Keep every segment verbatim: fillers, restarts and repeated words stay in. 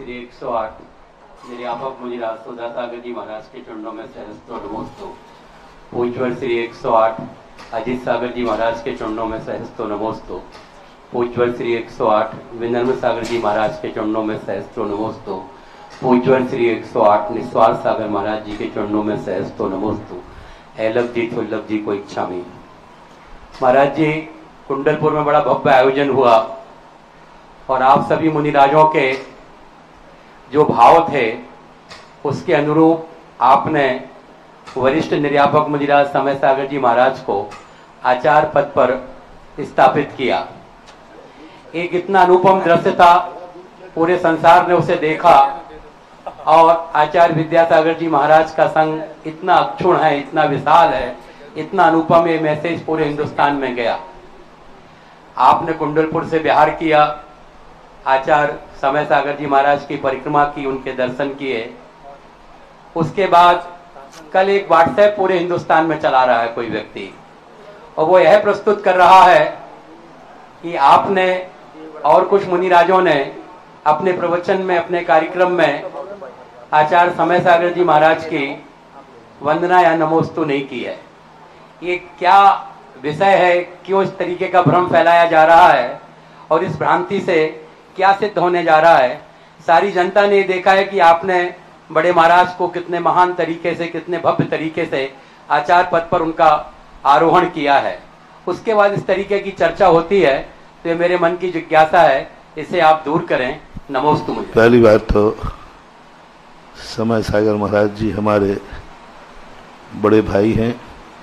श्री एक सौ आठ निर्यापक मुनिराज सुधा सागर जी महाराज के चरणों में सहस्त्रों नमोस्तु। पूज्यवर श्री एक सौ आठ अजीत सागर जी महाराज के चरणों में सहस्त्रों नमोस्तु। पूज्यवर श्री एक सौ आठ विनम्र सागर जी महाराज के चरणों में सहस्त्रों नमोस्तु। पूज्यवर श्री एक सौ आठ निस्वार्थ सागर महाराज जी के चरणों में सहस्त्रों नमोस्तु। एलव जी थुल्लभ जी को इच्छा में। महाराज जी, कुंडलपुर में बड़ा भव्य आयोजन हुआ और आप सभी मुनिराजों के जो भाव थे उसके अनुरूप आपने वरिष्ठ निर्यापक मुनिराज समय सागर जी महाराज को आचार्य पद पर स्थापित किया। एक इतना अनुपम दृश्य था, पूरे संसार ने उसे देखा और आचार्य विद्यासागर जी महाराज का संग इतना अक्षुण है, इतना विशाल है, इतना अनुपम ये मैसेज पूरे हिंदुस्तान में गया। आपने कुंडलपुर से बिहार किया, आचार्य समय सागर जी महाराज की परिक्रमा की, उनके दर्शन किए। उसके बाद कल एक व्हाट्सएप पूरे हिंदुस्तान में चला रहा है कोई व्यक्ति, और वो यह प्रस्तुत कर रहा है कि आपने और कुछ मुनिराजों ने अपने प्रवचन में, अपने कार्यक्रम में आचार्य समय सागर जी महाराज की वंदना या नमोस्तु नहीं की है। ये क्या विषय है, क्यों इस तरीके का भ्रम फैलाया जा रहा है और इस भ्रांति से क्या सिद्ध होने जा रहा है? सारी जनता ने देखा है कि आपने बड़े महाराज को कितने महान तरीके से, कितने भव्य तरीके से आचार्य पद पर उनका आरोहण किया है। उसके बाद इस तरीके की चर्चा होती है तो ये मेरे मन की जिज्ञासा है, इसे आप दूर करें। नमोस्तु। मुझे पहली बात तो समय सागर महाराज जी हमारे बड़े भाई हैं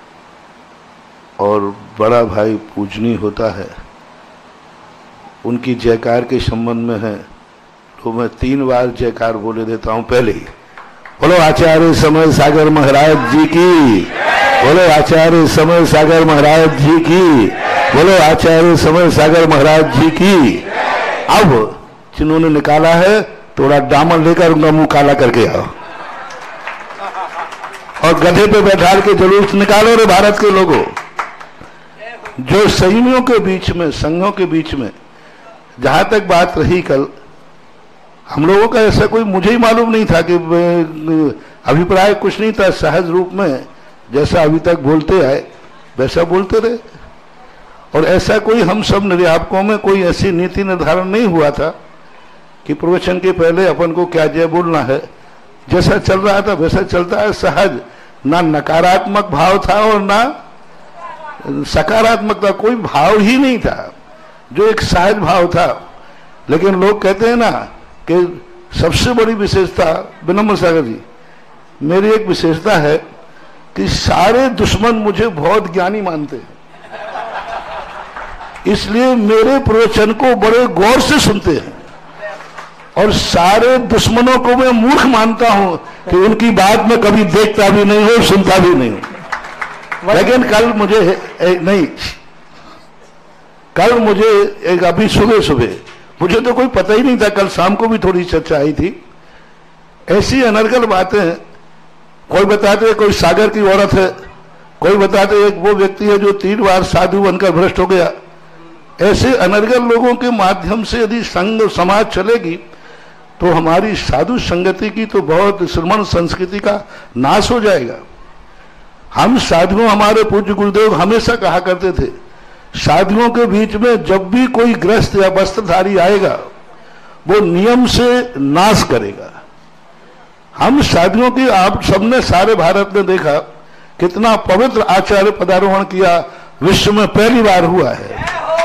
और बड़ा भाई पूजनीय होता है। उनकी जयकार के संबंध में है तो मैं तीन बार जयकार बोले देता हूं। पहले ही बोलो आचार्य समय सागर महाराज जी की, बोलो आचार्य समय सागर महाराज जी की, बोलो आचार्य समय सागर महाराज जी की। अब जिन्होंने निकाला है थोड़ा दामन लेकर उनका मुंह काला करके आओ और गधे पे बैठा के जुलूस निकालो रे भारत के लोगों। जो संघियों के बीच में, संघों के बीच में जहां तक बात रही कल, हम लोगों का ऐसा कोई, मुझे ही मालूम नहीं था कि अभिप्राय कुछ नहीं था, सहज रूप में जैसा अभी तक बोलते आए वैसा बोलते रहे। और ऐसा कोई हम सब निर्यापकों में कोई ऐसी नीति निर्धारण नहीं हुआ था कि प्रवचन के पहले अपन को क्या जय बोलना है। जैसा चल रहा था वैसा चलता है, सहज, ना नकारात्मक भाव था और ना सकारात्मक था, कोई भाव ही नहीं था, जो एक सहज भाव था। लेकिन लोग कहते हैं ना कि सबसे बड़ी विशेषता, विनम्र सागर जी, मेरी एक विशेषता है कि सारे दुश्मन मुझे बहुत ज्ञानी मानते हैं, इसलिए मेरे प्रवचन को बड़े गौर से सुनते हैं और सारे दुश्मनों को मैं मूर्ख मानता हूं कि उनकी बात में कभी देखता भी नहीं हूं, सुनता भी नहीं हूं। लेकिन कल मुझे ए, नहीं कल मुझे एक अभी सुबह सुबह, मुझे तो कोई पता ही नहीं था, कल शाम को भी थोड़ी चर्चा आई थी, ऐसी अनर्गल बातें। कोई बताते कोई सागर की औरत है, कोई बताते एक वो व्यक्ति है जो तीन बार साधु बनकर भ्रष्ट हो गया। ऐसे अनर्गल लोगों के माध्यम से यदि संघ समाज चलेगी तो हमारी साधु संगति की तो बहुत श्रमण संस्कृति का नाश हो जाएगा। हम साधुओं, हमारे पूज्य गुरुदेव हमेशा कहा करते थे, साधुओं के बीच में जब भी कोई ग्रस्त या वस्त्रधारी आएगा वो नियम से नाश करेगा। हम साधुओं की, आप सबने सारे भारत में देखा कितना पवित्र आचार्य पदारोहण किया, विश्व में पहली बार हुआ है।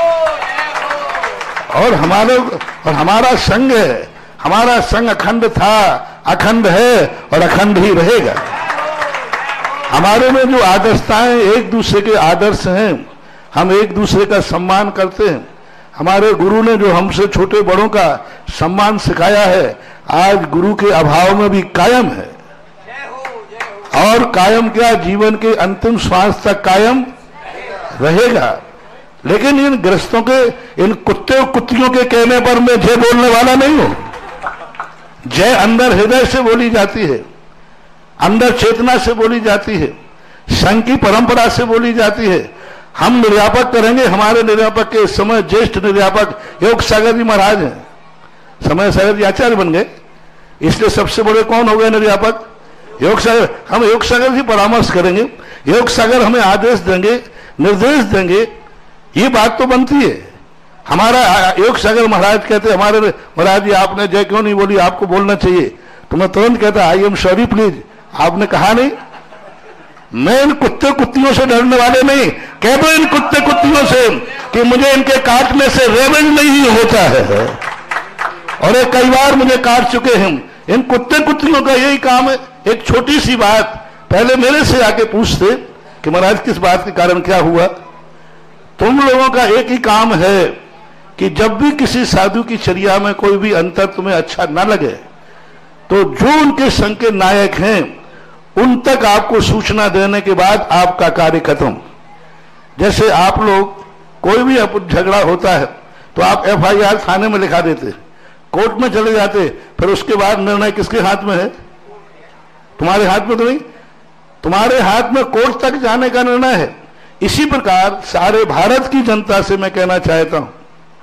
और हमारे और हमारा संघ है, हमारा संघ अखंड था, अखंड है और अखंड ही रहेगा। हमारे में जो आदर्शताएं, एक दूसरे के आदर्श हैं, हम एक दूसरे का सम्मान करते हैं। हमारे गुरु ने जो हमसे छोटे बड़ों का सम्मान सिखाया है, आज गुरु के अभाव में भी कायम है। और कायम क्या, जीवन के अंतिम श्वास तक कायम रहेगा। लेकिन इन ग्रस्तों के, इन कुत्ते कुत्तियों के कहने पर मैं जय बोलने वाला नहीं हूं। जय अंदर हृदय से बोली जाती है, अंदर चेतना से बोली जाती है, संघ की परंपरा से बोली जाती है। हम निर्यापक करेंगे, हमारे निर्यापक के इस समय ज्येष्ठ निर्यापक योग सागर जी महाराज हैं। समय सागर जी आचार्य बन गए, इसलिए सबसे बड़े कौन हो गए निर्यापक? योग सागर। हम योग सागर से परामर्श करेंगे, योग सागर हमें आदेश देंगे, निर्देश देंगे, ये बात तो बनती है। हमारा योग सागर महाराज कहते हमारे महाराज जी आपने जय क्यों नहीं बोली, आपको बोलना चाहिए। तो मैं तुरंत कहता आई एम सॉरी प्लीज, आपने कहा नहीं। मैं इन कुत्ते कुत्तियों से डरने वाले नहीं, कह दो इन कुत्ते कुत्तियों से कि मुझे इनके काटने से रेवेज नहीं होता है, और ये कई बार मुझे काट चुके हैं। इन कुत्ते कुत्तियों का यही काम है। एक छोटी सी बात पहले मेरे से आके पूछते कि महाराज किस बात के कारण क्या हुआ। तुम लोगों का एक ही काम है कि जब भी किसी साधु की चर्या में कोई भी अंतर तुम्हें अच्छा ना लगे तो जो उनके संघ के नायक हैं उन तक आपको सूचना देने के बाद आपका कार्य खत्म। जैसे आप लोग कोई भी झगड़ा होता है तो आप एफ आई आर थाने में लिखा देते, कोर्ट में चले जाते, फिर उसके बाद निर्णय किसके हाथ में है? तुम्हारे हाथ में तो नहीं, तुम्हारे हाथ में कोर्ट तक जाने का निर्णय है। इसी प्रकार सारे भारत की जनता से मैं कहना चाहता हूं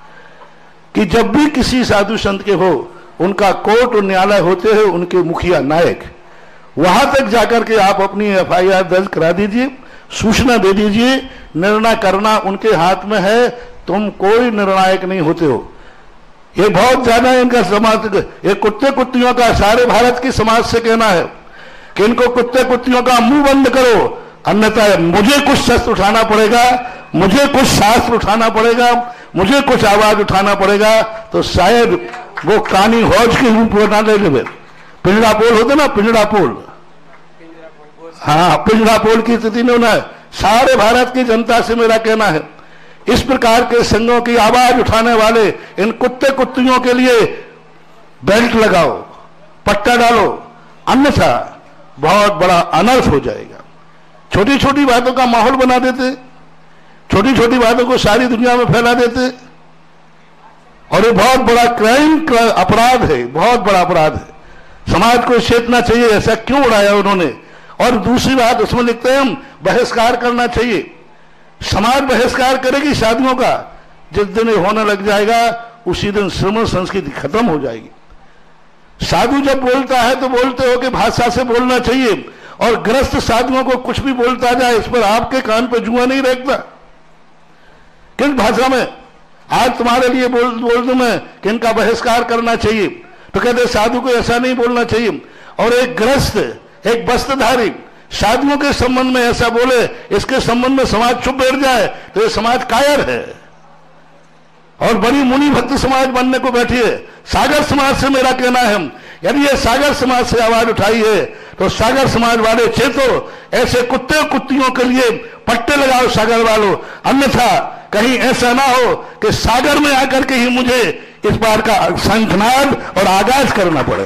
कि जब भी किसी साधु संत के हो उनका कोर्ट और न्यायालय होते हैं उनके मुखिया नायक, वहां तक जाकर के आप अपनी एफ आई आर दर्ज करा दीजिए, सूचना दे दीजिए। निर्णय करना उनके हाथ में है, तुम कोई निर्णायक नहीं होते हो। ये बहुत ज्यादा इनका समाज, ये कुत्ते कुत्तियों का सारे भारत की समाज से कहना है कि इनको कुत्ते कुत्तियों का मुंह बंद करो, अन्यथा मुझे कुछ शस्त्र उठाना पड़ेगा, मुझे कुछ शास्त्र उठाना पड़ेगा, मुझे कुछ आवाज उठाना पड़ेगा, तो शायद वो कानी हौज के रूप में ना ले ले। पिंजड़ा पोल होते ना, पिंजड़ा पोल, हाँ पिंजड़ा पोल की स्थिति में होना है। सारे भारत की जनता से मेरा कहना है इस प्रकार के संघों की आवाज उठाने वाले इन कुत्ते कुत्तियों के लिए बेल्ट लगाओ, पट्टा डालो, अन्यथा बहुत बड़ा अनर्थ हो जाएगा। छोटी छोटी बातों का माहौल बना देते, छोटी छोटी बातों को सारी दुनिया में फैला देते, और ये बहुत बड़ा क्राइम, अपराध है, बहुत बड़ा अपराध है। समाज को चेतना चाहिए, ऐसा क्यों उड़ाया उन्होंने। और दूसरी बात उसमें लिखते हैं हम बहिष्कार करना चाहिए। समाज बहिष्कार करेगी साधुओं का, जिस दिन ये होने लग जाएगा उसी दिन श्रमण संस्कृति खत्म हो जाएगी। साधु जब बोलता है तो बोलते हो कि भाषा से बोलना चाहिए, और ग्रस्त साधुओं को कुछ भी बोलता जाए इस पर आपके कान पे जुआ नहीं रहता। किस भाषा में आज तुम्हारे लिए बोल बोल दूं मैं कि इनका बहिष्कार करना चाहिए, तो कहते साधु को ऐसा नहीं बोलना चाहिए। और एक ग्रस्त, एक वस्त्रधारी साधुओं के संबंध में ऐसा बोले, इसके संबंध में समाज चुप बैठ जाए तो ये समाज कायर है, और बड़ी मुनि भक्त समाज बनने को बैठी है। सागर समाज से मेरा कहना है, यदि ये सागर समाज से आवाज उठाई है तो सागर समाज वाले चेतो, ऐसे कुत्ते कुत्तियों के लिए पट्टे लगाओ सागर वालों, अन्यथा कहीं ऐसा ना हो कि सागर में आकर के ही मुझे इस बार का शंखनाद और आगाज करना पड़े।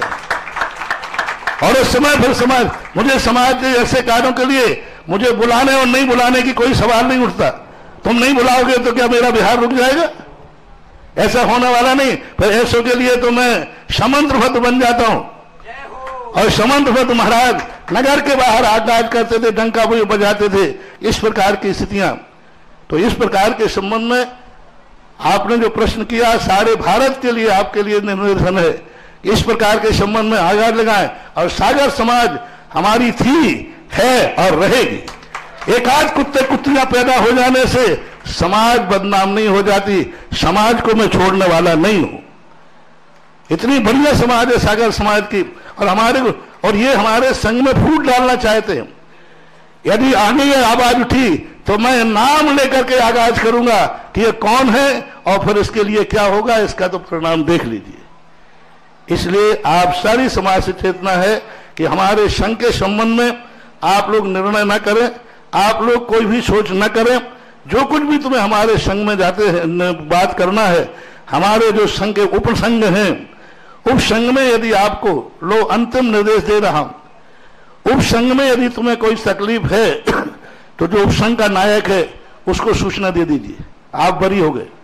और उस समय फिर समाज, मुझे समाज के ऐसे कार्यों के लिए मुझे बुलाने और नहीं बुलाने की कोई सवाल नहीं उठता। तुम नहीं बुलाओगे तो क्या मेरा बिहार रुक जाएगा? ऐसा होने वाला नहीं। फिर ऐसों के लिए तो मैं समंत्र भक्त बन जाता हूं। और समंत्र भक्त महाराज नगर के बाहर आगाज करते थे, डंका बजाते थे, इस प्रकार की स्थितियां। तो इस प्रकार के संबंध में आपने जो प्रश्न किया, सारे भारत के लिए आपके लिए निवेदन है, इस प्रकार के संबंध में आगाज लगाएं। और सागर समाज हमारी थी, है और रहेगी। एक आध कुत्ते कुत्तियां पैदा हो जाने से समाज बदनाम नहीं हो जाती। समाज को मैं छोड़ने वाला नहीं हूं। इतनी बढ़िया समाज है सागर समाज की, और हमारे और ये हमारे संघ में फूट डालना चाहते हैं। यदि आगे ये आवाज उठी तो मैं नाम लेकर के आगाज करूंगा कि ये कौन है और फिर इसके लिए क्या होगा, इसका तो परिणाम देख लीजिए। इसलिए आप सारी समाज से चेतना है कि हमारे संघ के संबंध में आप लोग निर्णय न करें, आप लोग कोई भी सोच न करें। जो कुछ भी तुम्हें हमारे संघ में जाते हैं बात करना है, हमारे जो संघ के उप संघ हैं, उप संघ में यदि आपको लो अंतिम निर्देश दे रहा हूं, उप संघ में यदि तुम्हें कोई तकलीफ है तो जो उप संघ का नायक है उसको सूचना दे दीजिए, आप बरी हो गए।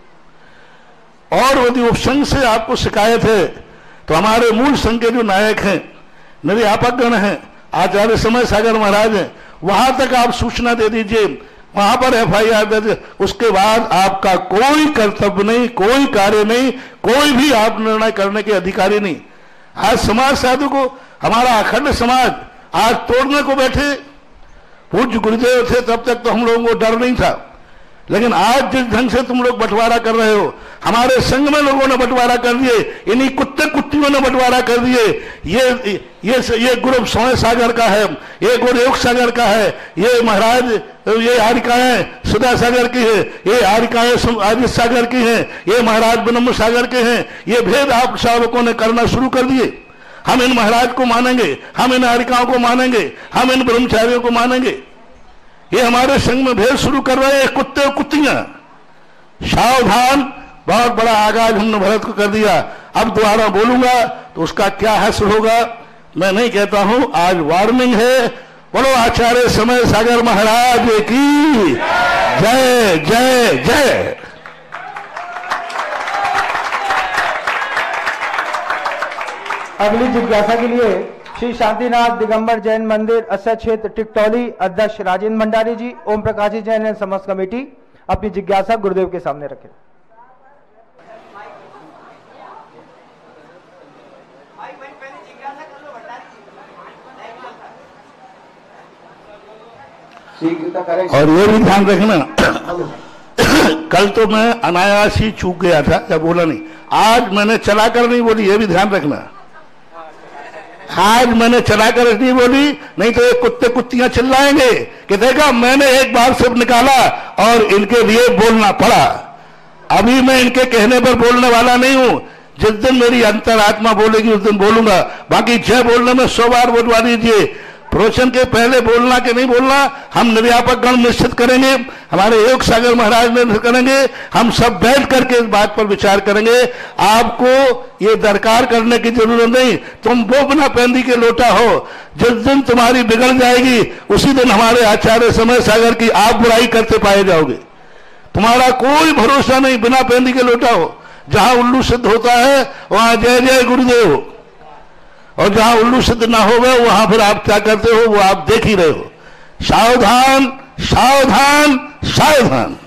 और यदि उप संघ से आपको शिकायत है तो हमारे मूल संघ के जो नायक हैं, निर्यापक गण हैं, आचार्य समय सागर महाराज हैं, वहां तक आप सूचना दे दीजिए, वहां पर एफ आई आर दे। उसके बाद आपका कोई कर्तव्य नहीं, कोई कार्य नहीं, कोई भी आप निर्णय करने के अधिकारी नहीं। आज समाज साधु को, हमारा अखंड समाज आज तोड़ने को बैठे। पूज्य गुरुदेव थे तब तक तो हम लोगों को डर नहीं था, लेकिन आज जिस ढंग से तुम लोग बंटवारा कर रहे हो, हमारे संघ में लोगों ने बंटवारा कर दिए, इन्हीं कुत्ते कुत्तियों ने बंटवारा कर दिए। ये ये ये ग्रुप सोने सागर का है, ये गुरुयोग सागर का है, ये महाराज ये आरिकाएं सुधा सागर की है, ये आरिकाएं आदित्य सागर की हैं, ये महाराज ब्रह्म सागर के हैं। ये भेद आप शावकों ने करना शुरू कर दिए। हम इन महाराज को मानेंगे, हम इन आरिकाओं को मानेंगे, हम इन ब्रह्मचारियों को मानेंगे। ये हमारे संघ में भेद शुरू कर रहे हैं कुत्ते और कुत्तियां। सावधान, बहुत बड़ा आगाज हमने भरत को कर दिया। अब दोबारा बोलूंगा तो उसका क्या हासिल होगा मैं नहीं कहता हूं। आज वार्निंग है। बोलो आचार्य समय सागर महाराज की जय जय जय। अगली जिज्ञासा के लिए श्री शांतिनाथ दिगंबर जैन मंदिर असर क्षेत्र टिकटौली अध्यक्ष राजेंद्र भंडारी जी, ओम प्रकाश जी जैन एवं समस्त कमेटी अपनी जिज्ञासा गुरुदेव के सामने रखें। और ये भी ध्यान रखना, कल तो मैं अनायास ही चूक गया था या बोला नहीं, आज मैंने चलाकर नहीं बोली, ये भी ध्यान रखना। आज मैंने चलाकर नहीं बोली, नहीं तो ये कुत्ते कुत्तियां चिल्लाएंगे कि देखा मैंने एक बार सिर्फ निकाला और इनके लिए बोलना पड़ा। अभी मैं इनके कहने पर बोलने वाला नहीं हूं। जिस दिन मेरी अंतरात्मा बोलेगी उस दिन बोलूंगा। बाकी जय बोलने में सौ बार बोलवा दीजिए। प्रवचन के पहले बोलना कि नहीं बोलना हम निर्यापक गण निश्चित करेंगे, हमारे योग सागर महाराज निर्णय करेंगे। हम सब बैठ करके इस बात पर विचार करेंगे। आपको ये दरकार करने की जरूरत नहीं, तुम वो बिना पेंदी के लोटा हो। जिस दिन तुम्हारी बिगड़ जाएगी उसी दिन हमारे आचार्य समय सागर की आप बुराई करते पाए जाओगे। तुम्हारा कोई भरोसा नहीं, बिना पेंदी के लोटा हो। जहां उल्लू सिद्ध होता है वहां जय जय गुरुदेव, और जहां उल्लू सिद्ध ना हो गए वहां फिर आप क्या करते हो वो आप देख ही रहे हो। सावधान सावधान सावधान।